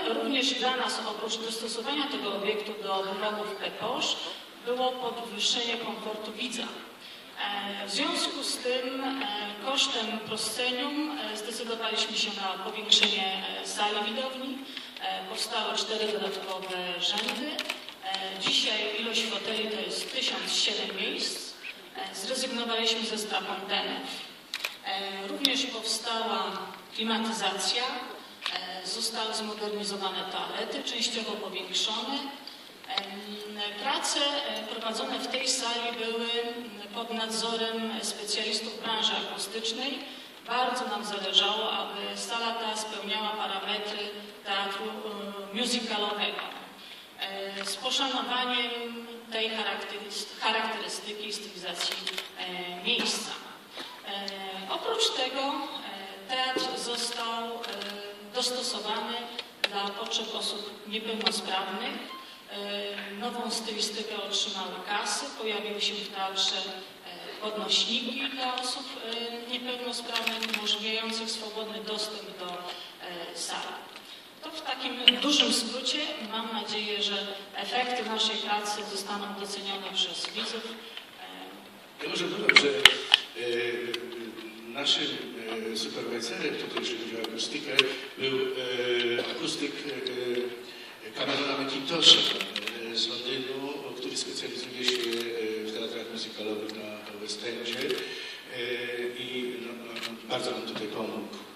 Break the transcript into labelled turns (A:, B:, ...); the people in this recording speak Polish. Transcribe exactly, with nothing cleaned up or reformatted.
A: również dla nas, oprócz dostosowania tego obiektu do wymogów P P O Sz, było podwyższenie komfortu widza. W związku z tym kosztem proscenium zdecydowaliśmy się na powiększenie sali widowni. Powstały cztery dodatkowe rzędy. Dzisiaj ilość foteli to jest tysiąc siedem miejsc. Zrezygnowaliśmy ze strap antenów. Również powstała klimatyzacja. Zostały zmodernizowane toalety, częściowo powiększone. Prace prowadzone w tej sali były pod nadzorem specjalistów branży akustycznej. Bardzo nam zależało, aby sala ta spełniała parametry teatru musicalowego z poszanowaniem tej charakterystyki i stylizacji miejsca. Oprócz tego teatr został dostosowany dla potrzeb osób niepełnosprawnych. Nową stylistykę otrzymały kasy, pojawiły się w teatrze podnośniki dla osób niepełnosprawnych, umożliwiających swobodny dostęp do sali. To w takim dużym skrócie. Mam nadzieję, że efekty naszej pracy zostaną docenione przez widzów.
B: Ja może dodam, że e, naszym e, superwajzerem tutaj, jeżeli chodzi o akustykę, był e, akustyk e, Camerona McIntosha z Londynu, który specjalizuje się w teatrach musicalowych na West Endzie i no, no, bardzo nam tutaj pomógł.